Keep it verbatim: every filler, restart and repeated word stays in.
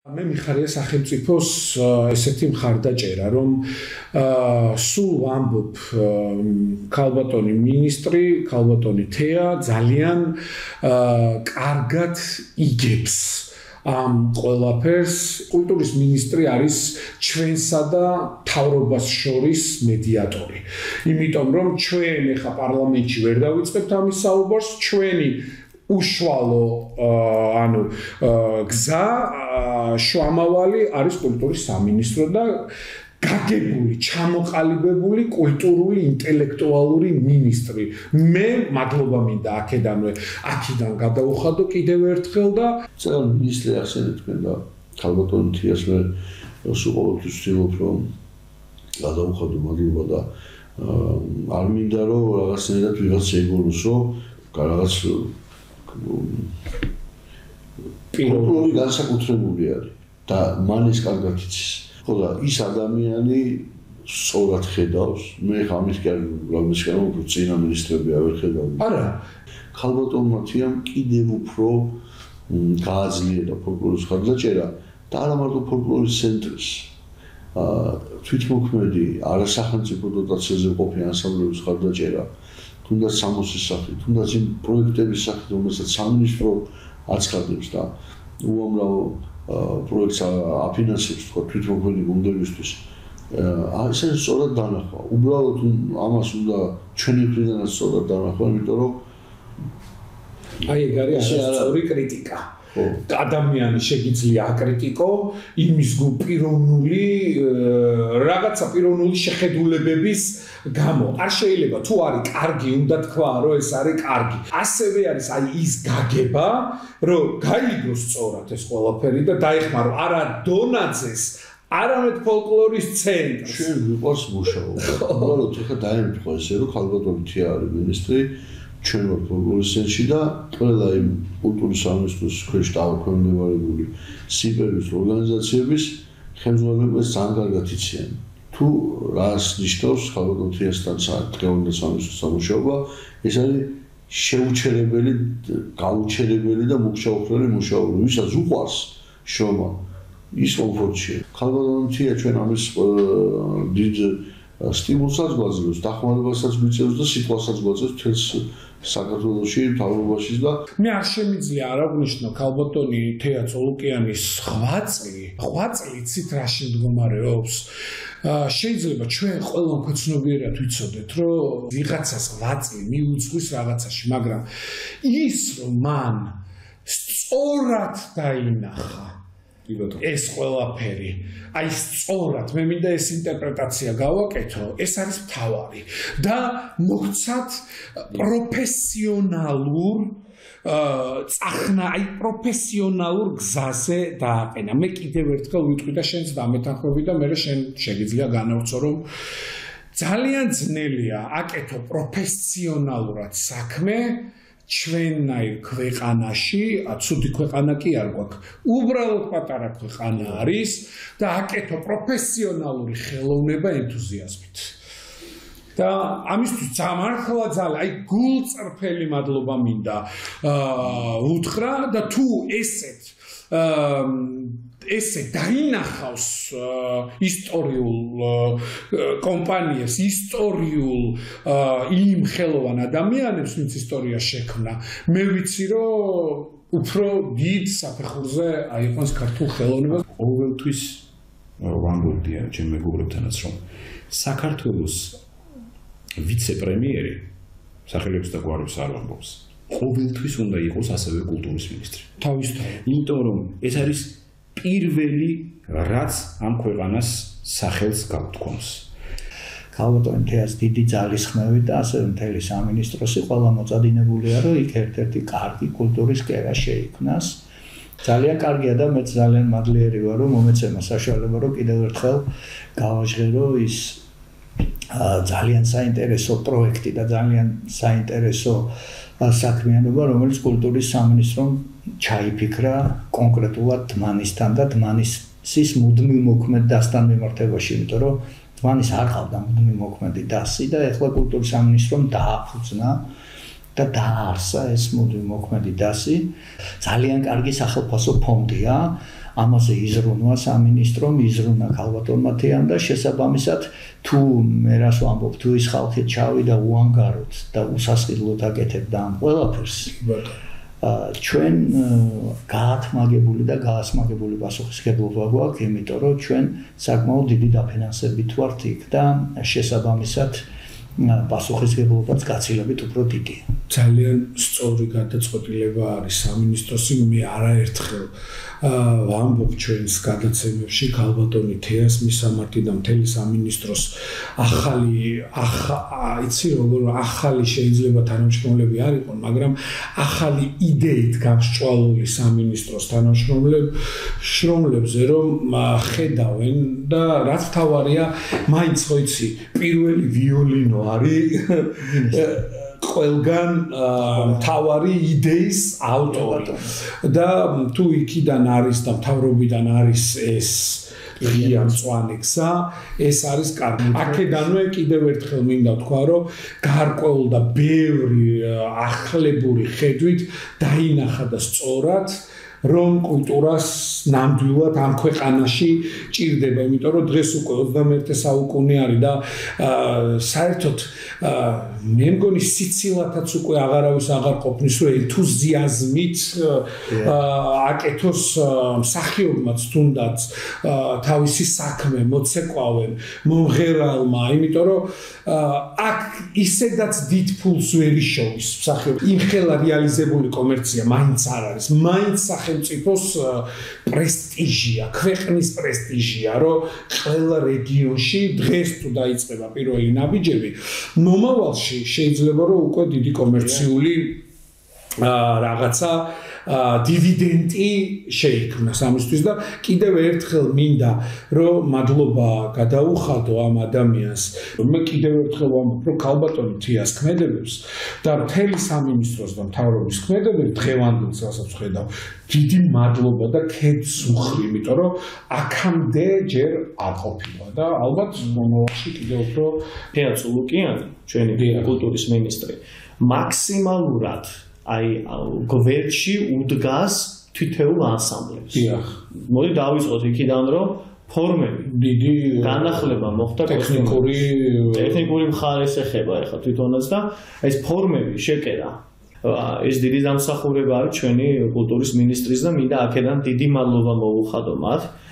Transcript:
მე მიხარია სახელმწიფოს ესეთი მხარდაჭერა, რომ სულ ვამბობ ქალბატონი მინისტრი, ქალბატონი თეა ძალიან კარგად იგებს ამ ყველაფერს. კულტურის მინისტრი არის ჩვენსა და მთავრობას შორის მედიატორი. იმიტომ რომ ჩვენ ეხა პარლამენტში ვერ დავიწყებთ ამის საუბარს, ჩვენი უშუალო ანუ გზა შუამავალი არის კულტურის სამინისტრო და გაგებული, ჩამოყალიბებული კულტურული ინტელექტუალური მინისტრი. მე მადლობა მინდა აქედანვე, აქედან გადავუხადო კიდევ ერთხელ და წელ მინისტრი ახსენეთ თქვენ და ქალბატონი თეას მე სულ ყოველთვის ვცდილობ რომ გადავუხადო მადლობა და არ მინდა რომ რაღაცნაირად ვიღაც ეგონოს რომ რაღაც პიროვნული განსაკუთრებული არის და მან ეს კარგად იცის. ხო და ის ადამიანი სწორად ხედავს, მე ხა ამის კი არ რამისკენ უფრო წინა მინისტრები არ ხედავდი. არა, ქალბატონმა თეამ კიდევ უფრო გააძლიერა ფოლკლორის მხარდაჭერა და არა მარტო ფოლკლორის ცენტრის თვითმოქმედი არასახელმწიფო დოტაციაზე მყოფი ანსამბლების მხარდაჭერა, თუნდაც სამოსის სახით, თუნდაც იმ პროექტების სახით, რომელსაც სამინისტრო აცხადებს და უამრავ პროექტს აფინანსებს თქვა თვითმოქმედი გუნდებისთვის. ეს არის სწორად დანახვა. უბრალოდ ამას უნდა ჩვენი მხრიდანაც სწორად დანახვა, იმიტომ რომ აი ეგ არის სწორი კრიტიკა. ადამიანი შეგიძლია აკრიტიკო იმის პიროვნული რაღაცა პიროვნული შეხედულებების გამო. არ შეიძლება თუ არის კარგი, უნდა თქვა რომ ეს არის კარგი. ასევე არის აი ის გაგება, რომ გაიგოს სწორად ეს ყველაფერი და დაეხმარო არა დონაძეს, არამედ ფოლკლორის ცენტრს. ჩვენ ვიყვარს მუშაობა. უბრალოდ ეხლა დაემთხვა ესე რომ ქალბატონი თეა არის მინისტრი, ჩვენ ვართ ფოლკლორის ცენტრში და ყველა იმ კულტურის სამინისტროს ქვეშ დაქვემდებარებული სიპერის ორგანიზაციების ხელმძღვანელებს ძალიან კარგად იციან. თუ რას ნიშნავს ქალბატონ თეასთან დღევანდელ სამინისტროს სამუშაობა, ეს არის შეუჩერებელი, გაუჩერებელი და მუქშაუხლელი მუშაობა, ვისაც უყვარს შრომა, ის კომფორტშია. ქალბატონ თეა ჩვენ ამის დიდ სტიმულსაც გვაძლევს, დახმარებასაც გვიწევს და სიტყვასაც გვაძლევს თელს საქართველოში, მთავრობაში და მე არ შემიძლია არ აღნიშნო ქალბატონი თეა წოლუკიანის ღვაწლი, ღვაწლი იცით რაში მდგომარეობს. შეიძლება ჩვენ ყველა მკაცნობიერად ვიცოდეთ, რომ ვიღაცას ღვაწლი მიუძღვის რაღაცაში, მაგრამ ის რომ მან სწორად დაინახა ეს ყველაფერი, აი სწორად, მე მინდა ეს ინტერპრეტაცია გავაკეთო, ეს არის მთავარი და მოგცათ პროფესიონალურ წახნა, აი პროფესიონალურ გზაზე დააყენა. მე კიდევ ერთხელ ვიტყვი და შენც დამეთანხმები და მე შენ შეგიძლია განავრცო, რომ ძალიან ძნელია აკეთო პროფესიონალურად საქმე ჩვენნაირ ქვეყანაში, ცუდი ქვეყანა კი არ გვაქვს, უბრალოდ პატარა ქვეყანა არის და აკეთო პროფესიონალური ხელოვნება ენთუზიაზმით. და ამისთვის მართლა ძალიან, აი გულწრფელი მადლობა მინდა უთხრა და თუ ესეთ ესე დაინახავს ისტორიულ კომპანიებს, ისტორიულ იმ ხელოვან ადამიანებს, ვინც ისტორია შექმნა, მე ვიცი რომ უფრო დიდ საფეხურზე აიყვანს ქართულ ხელოვნებას. ყოველთვის ვამბობდი ჩემ მეგობრებთანაც, რომ საქართველოს ვიცე-პრემიერი სახელებს და გვარებს არ ვამბობს. ყოველთვის უნდა იყოს ასევე კულტურის მინისტრი. თავისთავად. იმიტომ რომ ეს არის პირველი რაც ამ ქვეყანას სახელს გაუთქვამს. ქალბატონ თეას დიდი ძალისხმევით და ასევე მთელი სამინისტროსი ყველა მოწადინებულია, რომ იქ ერთ-ერთი კარგი კულტურის კერა შეიქმნას. ძალიან კარგია და მე ძალიან მადლიერი ვარ, რომ მომეცემა საშუალება, რომ კიდევ ერთხელ გავაჟღერო ის ძალიან საინტერესო პროექტი და ძალიან საინტერესო საქმიანობა, რომელიც კულტურის სამინისტრომ ჩაიფიქრა კონკრეტულად დმანისთან და დმანისის მუდმივ მოქმედ დასთან მიმართებაში, იმიტომ რომ დმანის არ ყავდა მუდმივ მოქმედი დასი და ეხლა კულტურის სამინისტრომ დააფუძნა და დაარსა ეს მოქმედი დასი. ძალიან კარგი სახელმწიფო ფონდია. ამაზე იზრუნვა სამინისტრომ, იზრუნა ქალბატონმა თეამ და შესაბამისად თუ მე რას ვამბობ, თუ ის ხალხი ჩავიდა უანგაროდ და უსასყიდლოდ აკეთებდა ამ ყველაფერს. ჩვენ გაათმაგებული და გაასმაგებული პასუხისმგებლობა გვაქვს, იმიტომ რომ ჩვენ საკმაოდ დიდი დაფინანსებით ვართ იქ და შესაბამისად პასუხისმგებლობაც გაცილებით უფრო დიდია. ძალიან სწორი გადაწყვეტილება არის სამინისტროსი, მე არაერთხელ ვამბობ ჩვენს გადაცემებში ქალბატონი თეას მისამართი და მთელი სამინისტროს ახალი იცი როგორ ახალი შეიძლება თანამშრომლები არ იყვნენ, მაგრამ ახალი იდეით გამსჭვალული სამინისტროს თანამშრომლებზე რომ ხედავენ და რაც თავარია, მაინც ხო იცი, პირველი ვიოლინო არის ყველგან მთავარი იდეის ავტორი და თუ იქიდან არის და მთავრობიდან არის ეს ღია მწვანე გზა, ეს არის კარგი. აქედანვე კიდევ ერთხელ მინდა თქვა, რომ გარკვეულ და ბევრი ახლებური ხედვით დაინახა და სწორად რომ კულტურას ნამდვილად ამ ქვეყანაში ჭირდება, იმიტომ რომ დღეს უკვე ოცდამეერთე საუკუნე არის და საერთოდ მე მგონი სიცილათაც უკვე აღარავის აღარ ყოფნის, რომ ენთუზიაზმით აკეთოს მსახიობმაც თუნდაც თავისი საქმე მოცეკვავენ მომღერალმა, იმიტომ რომ აქ ისედაც დიდ ფულს ვერ იშოვის მსახიობი. იმხელა რეალიზებული კომერცია მაინც არ არის, მაინც სახელმწიფოს პრესტიჟია, ქვეყნის პრესტიჟია, რომ ყველა რეგიონში დღეს თუ დაიწყება პირველი ნაბიჯები, მომავალში შეიძლება რომ უკვე დიდი კომერციული რაღაცა დივიდენდი შეიქმნას ამისთვის და კიდევ ერთხელ მინდა რომ მადლობა გადაუხადო ამ ადამიანს. მე კიდევ ერთხელ ვამბობ, რომ ქალბატონი თეას ქმედებებს და მთელი სამინისტროს და მთავრობის ქმედებებს დღევანდელ რასაც ხედავ, დიდი მადლობა და ქედს უხრი, იმიტომ რომ აქამდე ჯერ არ ყოფილა და ალბათ მომავალში კიდევ უფრო თეა წულუკიანი, ჩვენი კულტურის მინისტრი, მაქსიმალურად აი გვერდში უდგას თითოეულ ანსამბლებს. მოდი დავიწყოთ იქიდან, რომ ფორმები დიდი განახლება მოხდა ტექნიკური ტექნიკური მხარეს ეხება ახლა თვითონაც და ეს ფორმები შეკერა. ეს დიდი დამსახურება არის ჩვენი კულტურის მინისტრის და მინდა აქედან დიდი მადლობა მოუხადო მათ.